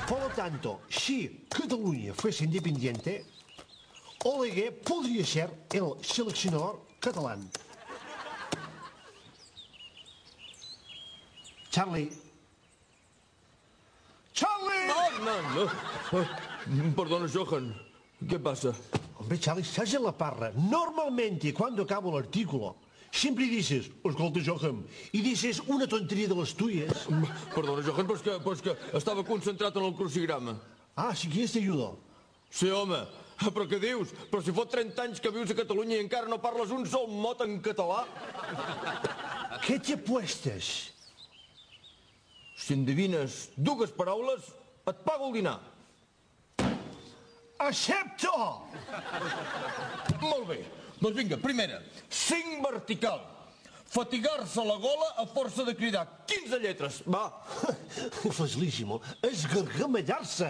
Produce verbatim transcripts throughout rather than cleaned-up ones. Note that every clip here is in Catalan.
Por lo tanto, si Cataluña fuese independiente, Oleguer podría ser el seleccionador catalán. Charlie. ¡Charlie! No, no, no. Perdona, Johan. ¿Qué pasa? Hombre, Charlie, estás en la parra. Normalmente, cuando acabo el artículo, siempre dices, escolta, Johan, y dices una tontería de las tuyas. Perdona, Johan, però és que, però és que estava concentrat en el crucigrama. Ah, si quieres te ayudo. Sí, home. Però què dius? Però si fot trenta anys que vius a Catalunya i encara no parles un sol mot en català? ¿Qué te apuestas? Si endevines dues paraules, et pago el dinar. ¡Acepto! Molt bé. Doncs vinga, primera. Cinc vertical. Fatigar-se la gola a força de cridar. quinze lletres. Va. Facilísimo. Esgargamellar-se.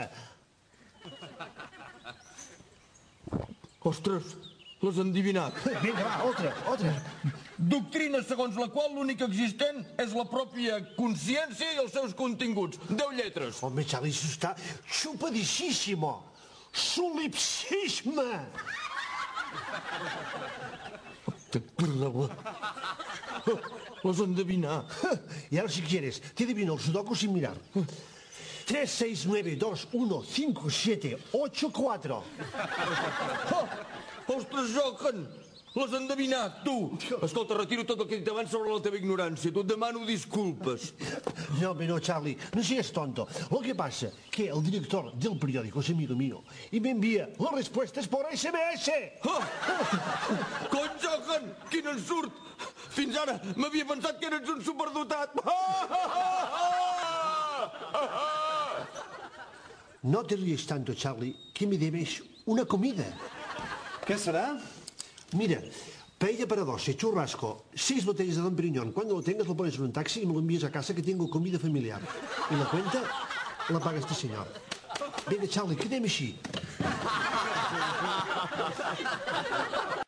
Ostres, l'has endivinat. Vinga, va, otra, otra. Doctrina segons la qual l'únic existent és la pròpia consciència i els seus continguts. Deu lletres. Hombre, Charlie, eso está chupadísimo. Solipsisme. L'has endevinat. Y ahora, si quieres, te adivino el sudoku sin mirar. tres, seis, nueve, dos, uno, cinco, siete, ocho, cuatro. Oh, ostres, Johan, l'has endevinat, tu. Escolta, retiro tot el que he dit abans sobre la teva ignorància. Tu et demano disculpes. No, hombre, no, Charlie, no seas tonto. Lo que pasa que el director del periódico es amigo mío y me envía las respuestas por ese eme ese. Oh! Cony, Johan, quin ensurt! Fins ara m'havia pensat que eres un superdotat. No te ríes tanto, Charlie, que me debes una comida. ¿Qué será? Mira, paella para dos, churrasco, seis botellas de Don Periñón. Cuando lo tengas lo pones en un taxi y me lo envías a casa que tengo comida familiar. Y la cuenta la paga este señor. Venga, Charlie, quedem així.